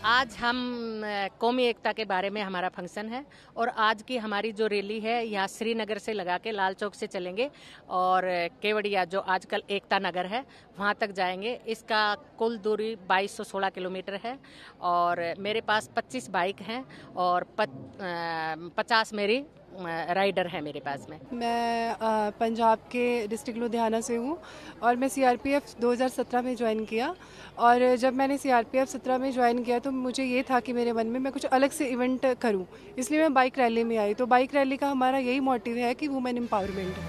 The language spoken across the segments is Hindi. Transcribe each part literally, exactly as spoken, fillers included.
आज हम अ, कौमी एकता के बारे में हमारा फंक्शन है और आज की हमारी जो रैली है यहाँ श्रीनगर से लगा के लाल चौक से चलेंगे और अ, केवड़िया जो आजकल एकता नगर है वहाँ तक जाएंगे। इसका कुल दूरी बाईस सौ सोलह किलोमीटर है और मेरे पास पच्चीस बाइक हैं और पचास मेरी राइडर है मेरे पास में। मैं अ, पंजाब के डिस्ट्रिक्ट लुधियाना से हूँ और मैं सीआरपीएफ दो हज़ार सत्रह में ज्वाइन किया। और जब मैंने सीआरपीएफ सत्रह में ज्वाइन किया तो मुझे ये था कि मेरे मन में मैं कुछ अलग से इवेंट करूँ, इसलिए मैं बाइक रैली में आई। तो बाइक रैली का हमारा यही मोटिव है कि वुमेन एम्पावरमेंट।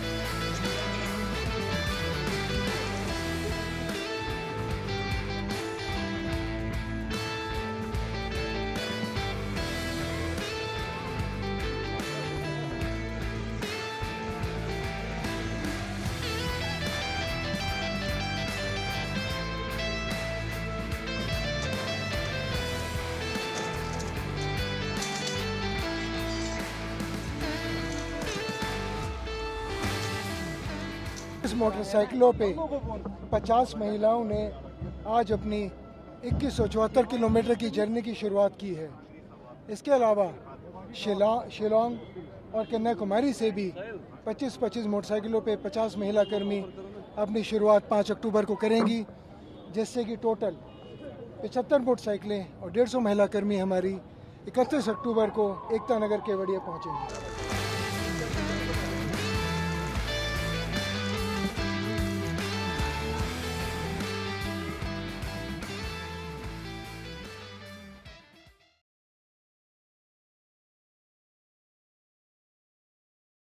इस मोटरसाइकिलों पे पचास महिलाओं ने आज अपनी इक्कीस सौ चौहत्तर किलोमीटर की जर्नी की शुरुआत की है। इसके अलावा शिलांग शिलांग और कन्याकुमारी से भी पच्चीस पच्चीस मोटरसाइकिलों पे पचास महिला कर्मी अपनी शुरुआत पाँच अक्टूबर को करेंगी, जिससे कि टोटल पचहत्तर मोटरसाइकिलें और डेढ़ सौ महिला कर्मी हमारी इकतीस अक्टूबर को एकता नगर केवड़िया पहुँचेंगी।